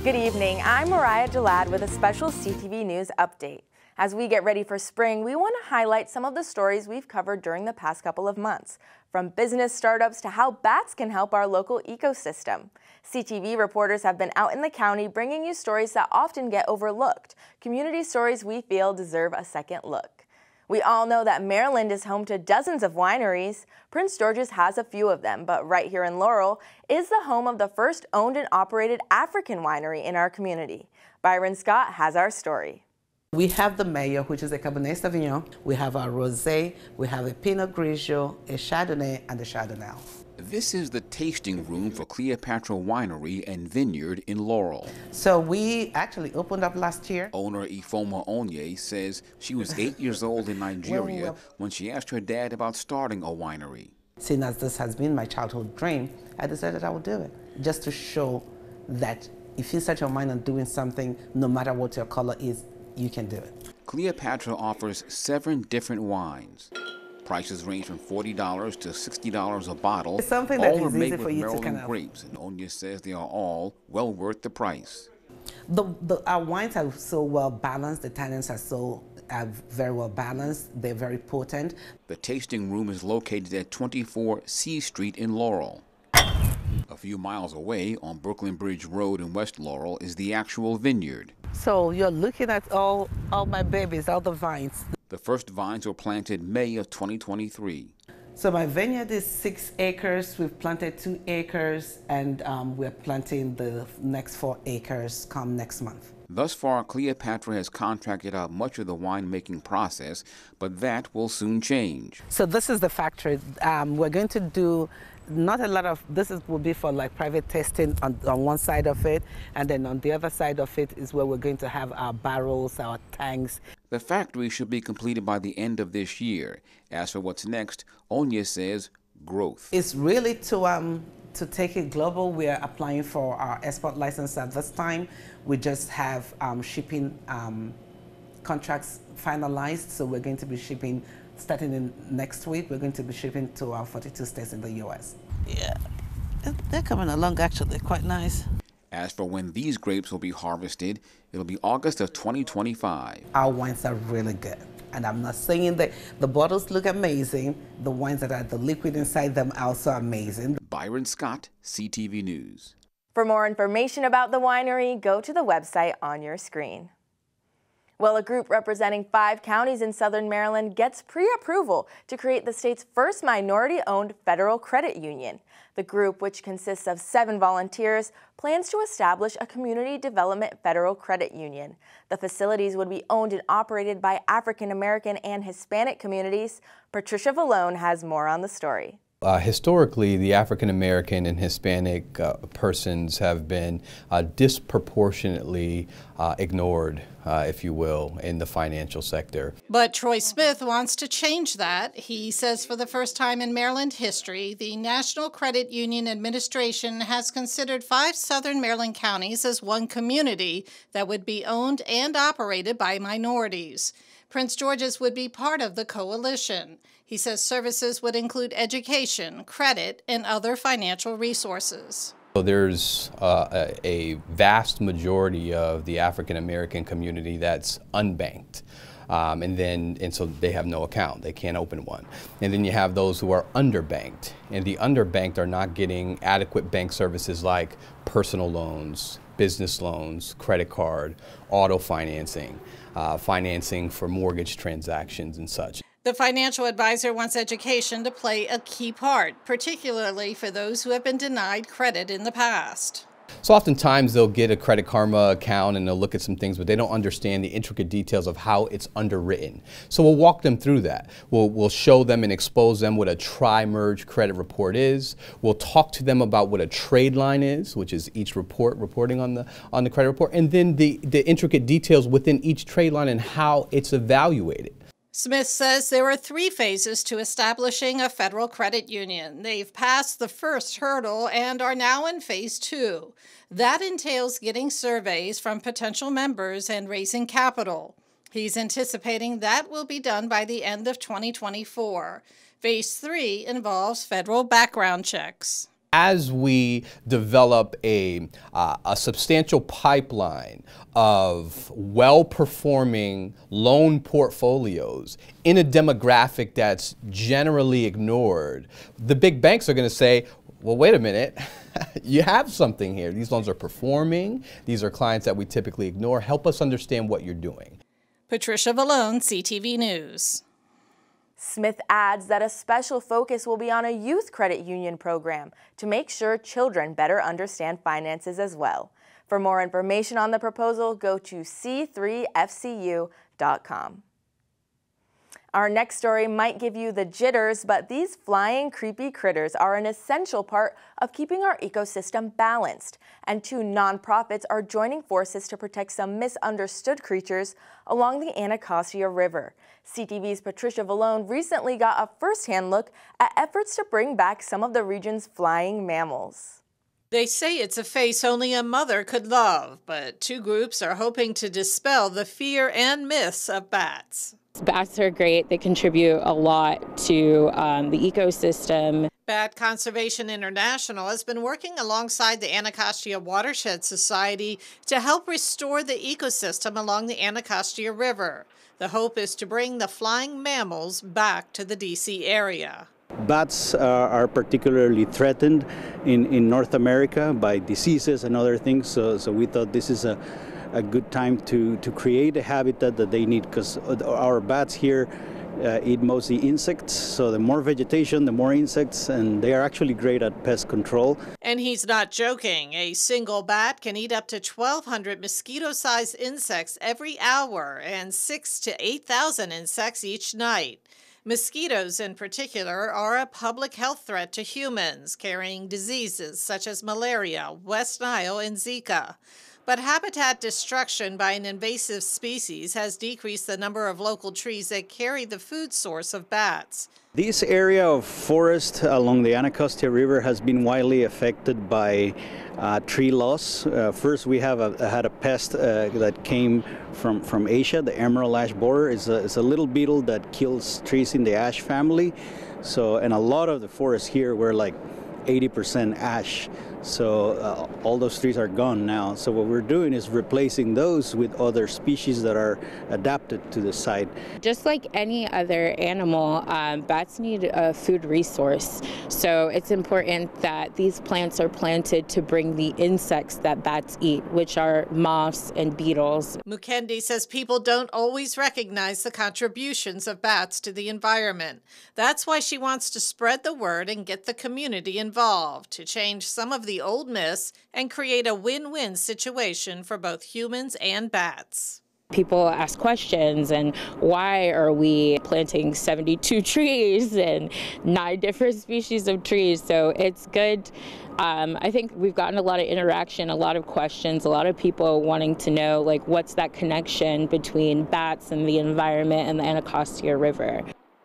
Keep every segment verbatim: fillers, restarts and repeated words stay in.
Good evening, I'm Mariah Jalad with a special C T V News update. As we get ready for spring, we want to highlight some of the stories we've covered during the past couple of months, from business startups to how bats can help our local ecosystem. C T V reporters have been out in the county bringing you stories that often get overlooked, community stories we feel deserve a second look. We all know that Maryland is home to dozens of wineries. Prince George's has a few of them, but right here in Laurel is the home of the first owned and operated African winery in our community. Byron Scott has our story. We have the Mayo, which is a Cabernet Sauvignon. We have our Rosé, we have a Pinot Grigio, a Chardonnay, and a Chardonnay. This is the tasting room for Cleopatra Winery and Vineyard in Laurel. So we actually opened up last year. Owner Ifoma Onye says she was eight years old in Nigeria well, when she asked her dad about starting a winery. Seeing as this has been my childhood dream, I decided I would do it, just to show that if you set your mind on doing something, no matter what your color is, you can do it. Cleopatra offers seven different wines. Prices range from forty dollars to sixty dollars a bottle. It's something that all is are made easy for with you Maryland to kind of... grapes, and Onya says they are all well worth the price. The, the, our wines are so well balanced. The tannins are so are very well balanced. They're very potent. The tasting room is located at twenty-four C Street in Laurel. A few miles away on Brooklyn Bridge Road in West Laurel is the actual vineyard. So you're looking at all, all my babies, all the vines. The first vines were planted May of twenty twenty-three. So my vineyard is six acres. We've planted two acres, and um, we're planting the next four acres come next month. Thus far, Cleopatra has contracted out much of the winemaking process, but that will soon change. So this is the factory. Um, we're going to do not a lot of, this is, will be for like private testing on, on one side of it, and then on the other side of it is where we're going to have our barrels, our tanks. The factory should be completed by the end of this year. As for what's next, Onya says growth. It's really to, um, to take it global. We are applying for our export license at this time. We just have um, shipping um, contracts finalized, so we're going to be shipping starting in next week. We're going to be shipping to our forty-two states in the U S. Yeah, they're coming along actually, quite nice. As for when these grapes will be harvested, it'll be August of twenty twenty-five. Our wines are really good. And I'm not saying that the bottles look amazing. The wines that are the liquid inside them are also amazing. Byron Scott, C T V News. For more information about the winery, go to the website on your screen. Well, a group representing five counties in southern Maryland gets pre-approval to create the state's first minority-owned federal credit union. The group, which consists of seven volunteers, plans to establish a community development federal credit union. The facilities would be owned and operated by African American and Hispanic communities. Patricia Vallone has more on the story. Uh, historically, the African American and Hispanic uh, persons have been uh, disproportionately uh, ignored, uh, if you will, in the financial sector. But Troy Smith wants to change that. He says for the first time in Maryland history, the National Credit Union Administration has considered five southern Maryland counties as one community that would be owned and operated by minorities. Prince George's would be part of the coalition. He says services would include education, credit, and other financial resources. So there's uh, a, a vast majority of the African American community that's unbanked. Um, and then, and so they have no account, they can't open one. And then you have those who are underbanked, and the underbanked are not getting adequate bank services like personal loans, business loans, credit card, auto financing, uh, financing for mortgage transactions and such. The financial advisor wants education to play a key part, particularly for those who have been denied credit in the past. So oftentimes they'll get a Credit Karma account and they'll look at some things, but they don't understand the intricate details of how it's underwritten. So we'll walk them through that. We'll, we'll show them and expose them what a tri-merge credit report is. We'll talk to them about what a trade line is, which is each report reporting on the, on the credit report, and then the, the intricate details within each trade line and how it's evaluated. Smith says there are three phases to establishing a federal credit union. They've passed the first hurdle and are now in phase two. That entails getting surveys from potential members and raising capital. He's anticipating that will be done by the end of twenty twenty-four. Phase three involves federal background checks. As we develop a, uh, a substantial pipeline of well-performing loan portfolios in a demographic that's generally ignored, the big banks are going to say, well, wait a minute, you have something here. These loans are performing. These are clients that we typically ignore. Help us understand what you're doing. Patricia Vallone, C T V News. Smith adds that a special focus will be on a youth credit union program to make sure children better understand finances as well. For more information on the proposal, go to c three f c u dot com. Our next story might give you the jitters, but these flying creepy critters are an essential part of keeping our ecosystem balanced. And two nonprofits are joining forces to protect some misunderstood creatures along the Anacostia River. C T V's Patricia Vallone recently got a first-hand look at efforts to bring back some of the region's flying mammals. They say it's a face only a mother could love, but two groups are hoping to dispel the fear and myths of bats. Bats are great. They contribute a lot to um, the ecosystem. Bat Conservation International has been working alongside the Anacostia Watershed Society to help restore the ecosystem along the Anacostia River. The hope is to bring the flying mammals back to the D C area. Bats uh, are particularly threatened in, in North America by diseases and other things, so, so we thought this is a, a good time to, to create a habitat that they need, because our bats here uh, eat mostly insects, so the more vegetation, the more insects, and they are actually great at pest control. And he's not joking. A single bat can eat up to twelve hundred mosquito-sized insects every hour and six to eight thousand insects each night. Mosquitoes in particular are a public health threat to humans, carrying diseases such as malaria, West Nile, and Zika. But habitat destruction by an invasive species has decreased the number of local trees that carry the food source of bats. This area of forest along the Anacostia River has been widely affected by uh, tree loss. Uh, first, we have a, had a pest uh, that came from, from Asia, the emerald ash borer. It's a, it's a little beetle that kills trees in the ash family. So, and a lot of the forests here were like eighty percent ash. So uh, all those trees are gone now. So what we're doing is replacing those with other species that are adapted to the site. Just like any other animal, um, bats need a food resource. So it's important that these plants are planted to bring the insects that bats eat, which are moths and beetles. Mukendi says people don't always recognize the contributions of bats to the environment. That's why she wants to spread the word and get the community involved to change some of the the old myths and create a win-win situation for both humans and bats. People ask questions, and why are we planting seventy-two trees and nine different species of trees? So it's good. Um, I think we've gotten a lot of interaction, a lot of questions, a lot of people wanting to know, like, what's that connection between bats and the environment and the Anacostia River.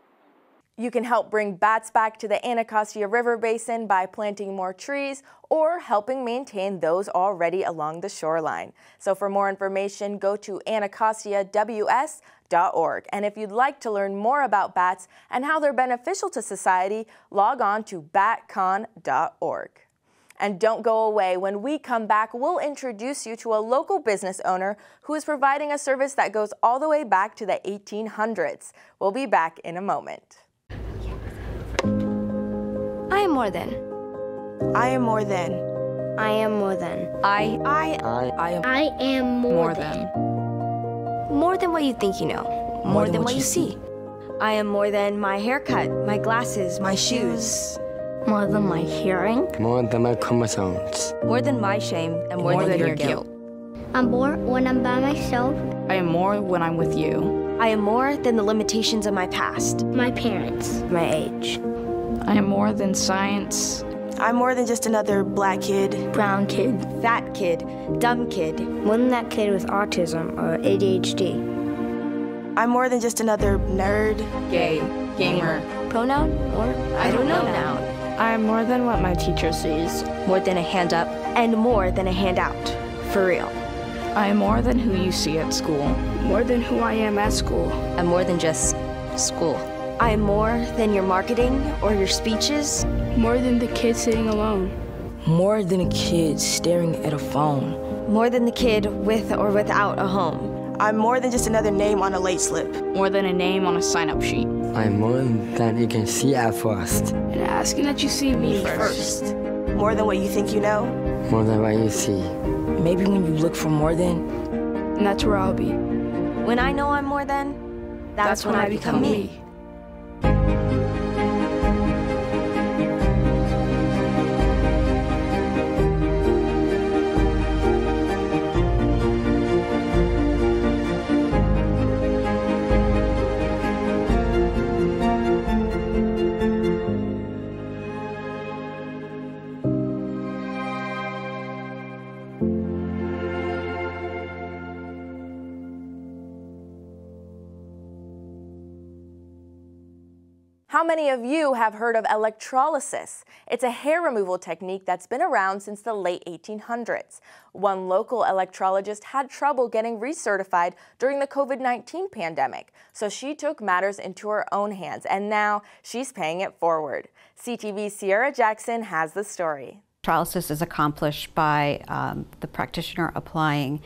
You can help bring bats back to the Anacostia River Basin by planting more trees or helping maintain those already along the shoreline. So for more information, go to anacostia w s dot org. And if you'd like to learn more about bats and how they're beneficial to society, log on to bat con dot org. And don't go away. When we come back, we'll introduce you to a local business owner who is providing a service that goes all the way back to the eighteen hundreds. We'll be back in a moment. I am more than. I am more than. I am more than. I. I. I. I am. I am more, more than. than. More than what you think you know. More, more than, than what, what you see. see. I am more than my haircut, my glasses, my shoes. More than my hearing. More than my chromosomes. More than my shame and more, more than, than your guilt. guilt. I'm more when I'm by myself. I am more when I'm with you. I am more than the limitations of my past. My parents. My age. I am more than science. I'm more than just another black kid, brown kid, fat kid, dumb kid. More than that kid with autism or A D H D. I'm more than just another nerd, gay, gamer, pronoun, or I, I don't know now. now. I am more than what my teacher sees. More than a hand up, and more than a handout. For real. I am more than who you see at school. More than who I am at school. I'm more than just school. I am more than your marketing or your speeches. More than the kid sitting alone. More than a kid staring at a phone. More than the kid with or without a home. I'm more than just another name on a late slip. More than a name on a sign-up sheet. I'm more than you can see at first. And asking that you see me first. first. More than what you think you know. More than what you see. Maybe when you look for more than. And that's where I'll be. When I know I'm more than, that's, that's when, when I become, become me. me. How many of you have heard of electrolysis? It's a hair removal technique that's been around since the late eighteen hundreds. One local electrologist had trouble getting recertified during the COVID nineteen pandemic, so she took matters into her own hands, and now she's paying it forward. C T V's Sierra Jackson has the story. Electrolysis is accomplished by um, the practitioner applying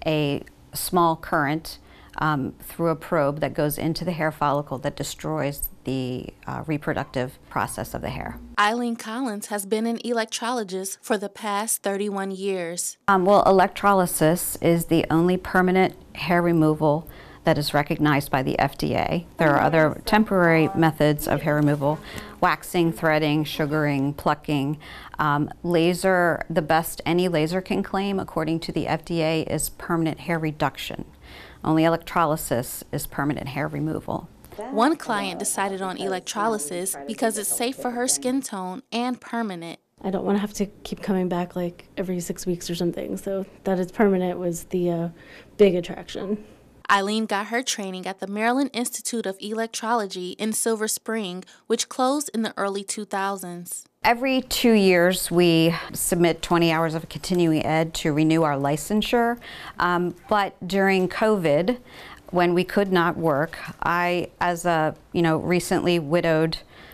a small current Um, through a probe that goes into the hair follicle that destroys the uh, reproductive process of the hair. Eileen Collins has been an electrologist for the past thirty-one years. Um, well, electrolysis is the only permanent hair removal that is recognized by the F D A. There are other temporary methods of hair removal: waxing, threading, sugaring, plucking. Um, laser, the best any laser can claim, according to the F D A, is permanent hair reduction. Only electrolysis is permanent hair removal. One client decided on electrolysis because it's safe for her skin tone and permanent. I don't want to have to keep coming back like every six weeks or something, so that it's permanent was the uh, big attraction. Eileen got her training at the Maryland Institute of Electrology in Silver Spring, which closed in the early two thousands. Every two years, we submit twenty hours of continuing ed to renew our licensure. Um, but during COVID, when we could not work, I, as a you know recently widowed,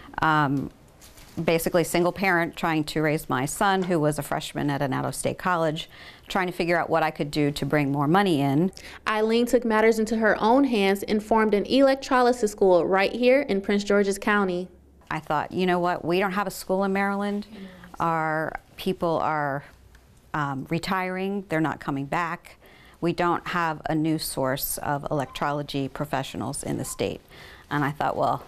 um, basically single parent trying to raise my son, who was a freshman at an out-of-state college, trying to figure out what I could do to bring more money in. Eileen took matters into her own hands and formed an electrolysis school right here in Prince George's County. I thought, you know what, we don't have a school in Maryland. Our people are um, retiring, they're not coming back. We don't have a new source of electrology professionals in the state. And I thought, well,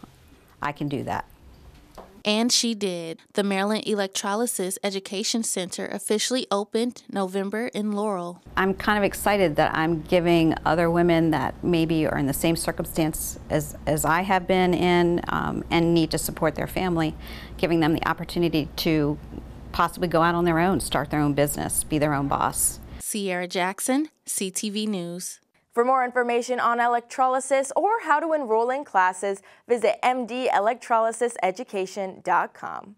I can do that. And she did. The Maryland Electrolysis Education Center officially opened November in Laurel. I'm kind of excited that I'm giving other women that maybe are in the same circumstance as, as I have been in um, and need to support their family, giving them the opportunity to possibly go out on their own, start their own business, be their own boss. Sierra Jackson, C T V News. For more information on electrolysis or how to enroll in classes, visit m d electrolysis education dot com.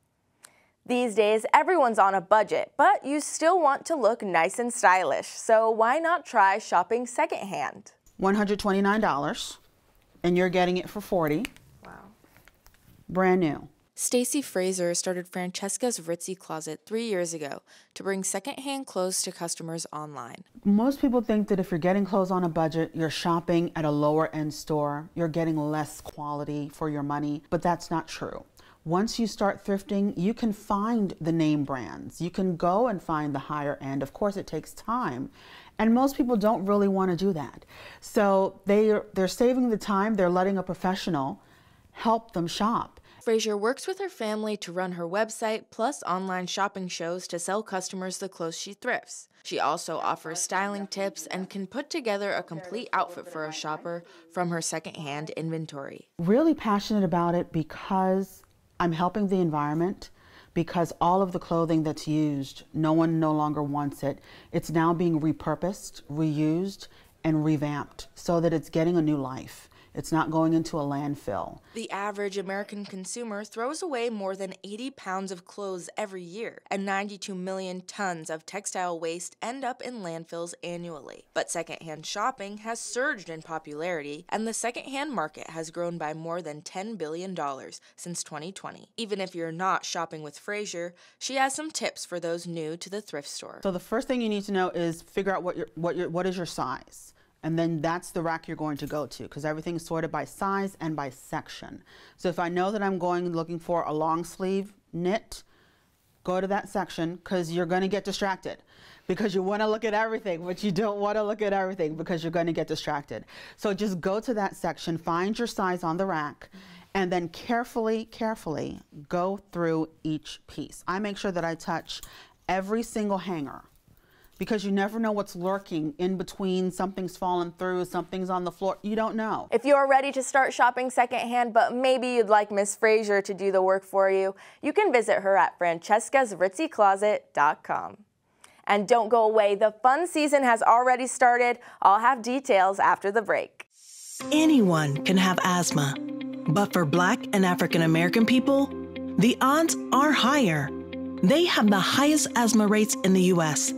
These days, everyone's on a budget, but you still want to look nice and stylish, so why not try shopping secondhand? one hundred twenty-nine dollars, and you're getting it for forty dollars. Wow. Brand new. Stacy Fraser started Francesca's Ritzy Closet three years ago to bring secondhand clothes to customers online. Most people think that if you're getting clothes on a budget, you're shopping at a lower end store, you're getting less quality for your money, but that's not true. Once you start thrifting, you can find the name brands. You can go and find the higher end. Of course, it takes time. And most people don't really want to do that. So they, they're saving the time, they're letting a professional help them shop. Fraser works with her family to run her website plus online shopping shows to sell customers the clothes she thrifts. She also offers styling tips and can put together a complete outfit for a shopper from her secondhand inventory. Really passionate about it because I'm helping the environment, because all of the clothing that's used, no one no longer wants it. It's now being repurposed, reused, and revamped so that it's getting a new life. It's not going into a landfill. The average American consumer throws away more than eighty pounds of clothes every year, and ninety-two million tons of textile waste end up in landfills annually. But secondhand shopping has surged in popularity, and the secondhand market has grown by more than ten billion dollars since twenty twenty. Even if you're not shopping with Fraser, she has some tips for those new to the thrift store. So the first thing you need to know is figure out what your what your what is your size. And then that's the rack you're going to go to, because everything's sorted by size and by section. So if I know that I'm going looking for a long sleeve knit, go to that section, because you're going to get distracted. Because you want to look at everything, but you don't want to look at everything because you're going to get distracted. So just go to that section, find your size on the rack, and then carefully, carefully go through each piece. I make sure that I touch every single hanger, because you never know what's lurking in between. Something's fallen through, something's on the floor. You don't know. If you're ready to start shopping secondhand, but maybe you'd like Miss Fraser to do the work for you, you can visit her at francescas ritzy closet dot com. And don't go away, the fun season has already started. I'll have details after the break. Anyone can have asthma, but for Black and African American people, the odds are higher. They have the highest asthma rates in the U S,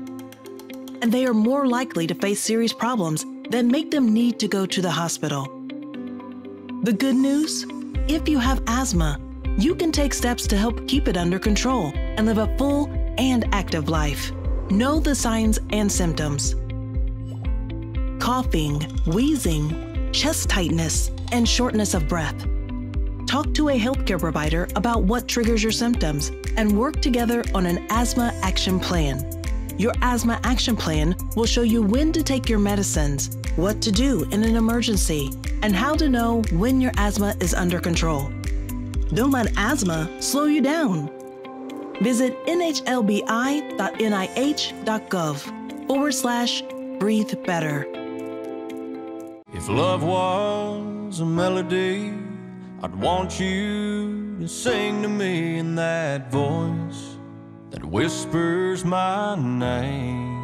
and they are more likely to face serious problems that make them need to go to the hospital. The good news? If you have asthma, you can take steps to help keep it under control and live a full and active life. Know the signs and symptoms: coughing, wheezing, chest tightness, and shortness of breath. Talk to a healthcare provider about what triggers your symptoms and work together on an asthma action plan. Your asthma action plan will show you when to take your medicines, what to do in an emergency, and how to know when your asthma is under control. Don't let asthma slow you down. Visit N H L B I dot N I H dot gov forward slash breathe better. If love was a melody, I'd want you to sing to me in that voice that whispers my name.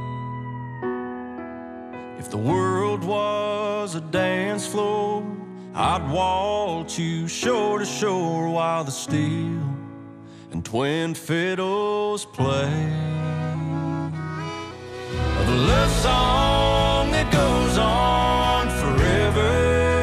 If the world was a dance floor, I'd waltz you shore to shore while the steel and twin fiddles play. The love song that goes on forever,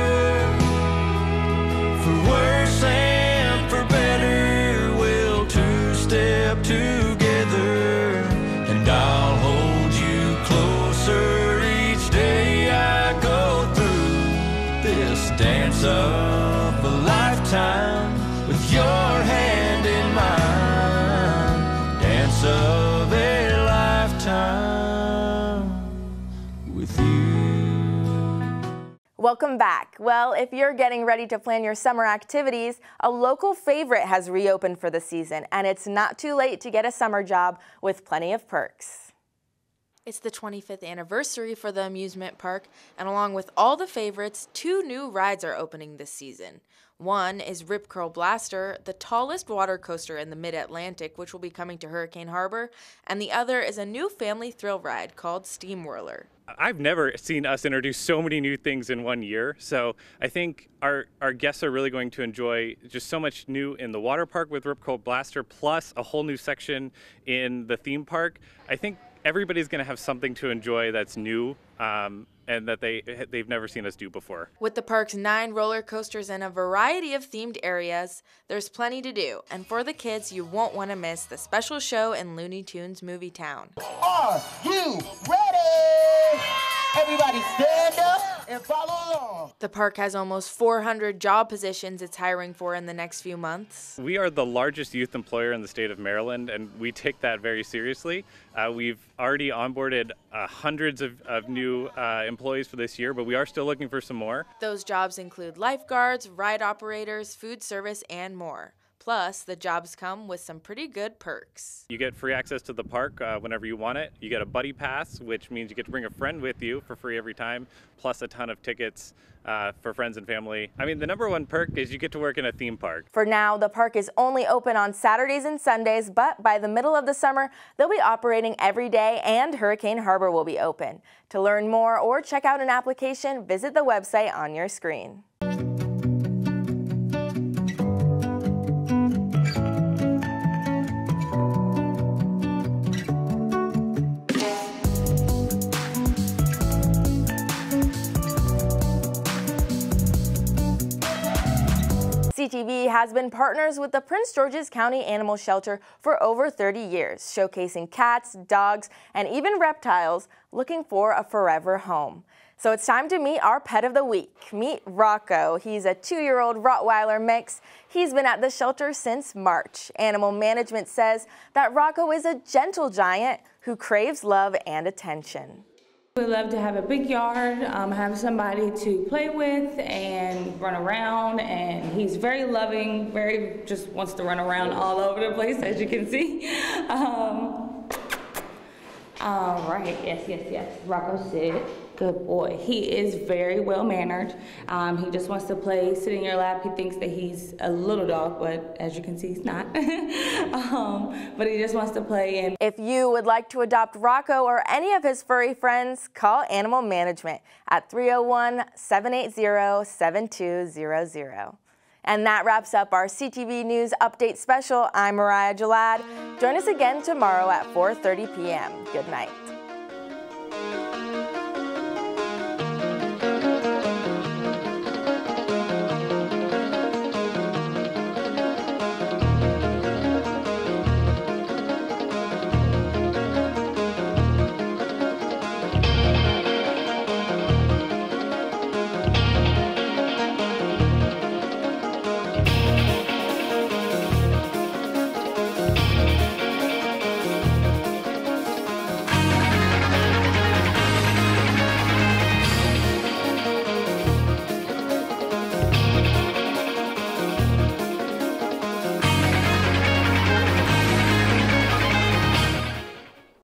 for worse and for better, we'll two-step together, and I'll hold you closer each day I go through this dance of a lifetime with your hand in mine, dance of a lifetime with you. Welcome back. Well, if you're getting ready to plan your summer activities, a local favorite has reopened for the season, and it's not too late to get a summer job with plenty of perks. It's the twenty-fifth anniversary for the amusement park, and along with all the favorites, two new rides are opening this season. One is Rip Curl Blaster, the tallest water coaster in the Mid-Atlantic, which will be coming to Hurricane Harbor, and the other is a new family thrill ride called Steam Whirler. I've never seen us introduce so many new things in one year, so I think our, our guests are really going to enjoy just so much new in the water park with Rip Curl Blaster, plus a whole new section in the theme park. I think everybody's going to have something to enjoy that's new um, and that they, they've never seen us do before. With the park's nine roller coasters and a variety of themed areas, there's plenty to do. And for the kids, you won't want to miss the special show in Looney Tunes Movie Town. Are you ready? Everybody stand up and follow along. The park has almost four hundred job positions it's hiring for in the next few months. We are the largest youth employer in the state of Maryland, and we take that very seriously. Uh, we've already onboarded uh, hundreds of, of new uh, employees for this year, but we are still looking for some more. Those jobs include lifeguards, ride operators, food service, and more. Plus, the jobs come with some pretty good perks. You get free access to the park uh, whenever you want it. You get a buddy pass, which means you get to bring a friend with you for free every time, plus a ton of tickets uh, for friends and family. I mean, the number one perk is you get to work in a theme park. For now, the park is only open on Saturdays and Sundays, but by the middle of the summer, they'll be operating every day and Hurricane Harbor will be open. To learn more or check out an application, visit the website on your screen. C T V has been partners with the Prince George's County Animal Shelter for over thirty years, showcasing cats, dogs, and even reptiles looking for a forever home. So it's time to meet our pet of the week. Meet Rocco. He's a two-year-old Rottweiler mix. He's been at the shelter since March. Animal management says that Rocco is a gentle giant who craves love and attention. We love to have a big yard, um, have somebody to play with and run around, and he's very loving, very just wants to run around all over the place, as you can see. Um, all right, yes, yes, yes, Rocco sit. Good boy. He is very well mannered. Um, he just wants to play, sit in your lap. He thinks that he's a little dog, but as you can see, he's not. um, but he just wants to play. And if you would like to adopt Rocco or any of his furry friends, call Animal Management at three oh one, seven eight zero, seven two zero zero. And that wraps up our C T V News Update Special. I'm Mariah Jalad. Join us again tomorrow at four thirty p m Good night.